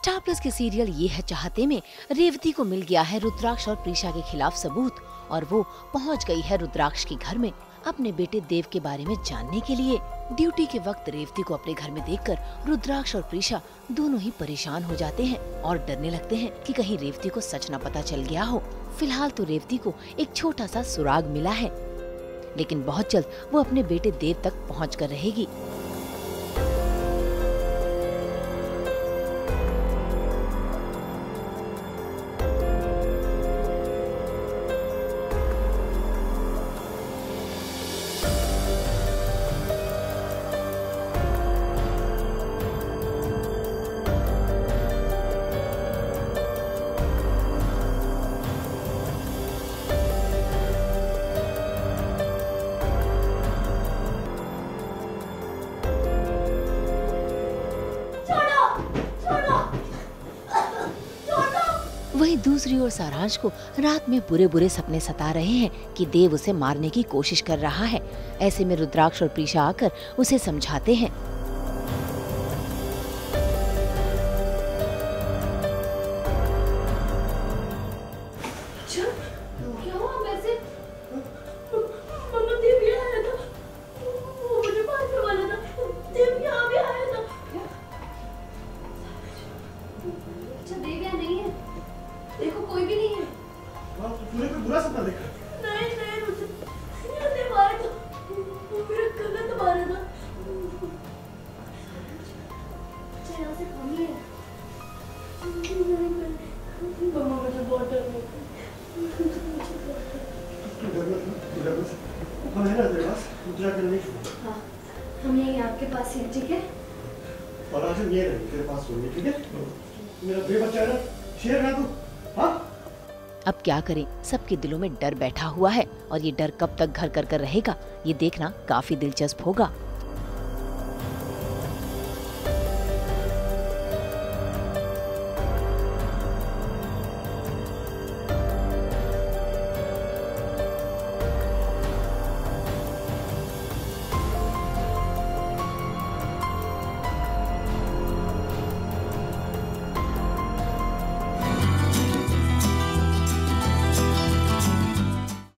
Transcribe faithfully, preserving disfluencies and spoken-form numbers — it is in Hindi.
स्टार प्लस के सीरियल ये है चाहते में रेवती को मिल गया है रुद्राक्ष और प्रीशा के खिलाफ सबूत और वो पहुंच गई है रुद्राक्ष के घर में अपने बेटे देव के बारे में जानने के लिए। ड्यूटी के वक्त रेवती को अपने घर में देखकर रुद्राक्ष और प्रीशा दोनों ही परेशान हो जाते हैं और डरने लगते हैं कि कहीं रेवती को सच न पता चल गया हो। फिलहाल तो रेवती को एक छोटा सा सुराग मिला है, लेकिन बहुत जल्द वो अपने बेटे देव तक पहुँच कर रहेगी। वहीं दूसरी ओर सारांश को रात में बुरे बुरे सपने सता रहे हैं कि देव उसे मारने की कोशिश कर रहा है। ऐसे में रुद्राक्ष और प्रीशा आकर उसे समझाते हैं। देखो कोई भी नहीं है। तूने कोई बुरा सपना देखा? नहीं नहीं मुझे ये मारा था, मेरा गला दबा रहा था। अच्छा यहाँ से कमी है। मम्मा मुझे बहुत डर लग रहा है। हाँ हम यहीं आपके पास हैं, ठीक है? और आज हम ये रहेंगे तेरे पास सोने, ठीक है? मेरा बे बच्चा है ना, शेर है तू। हाँ? अब क्या करें, सबके दिलों में डर बैठा हुआ है और ये डर कब तक घर कर कर रहेगा, ये देखना काफी दिलचस्प होगा।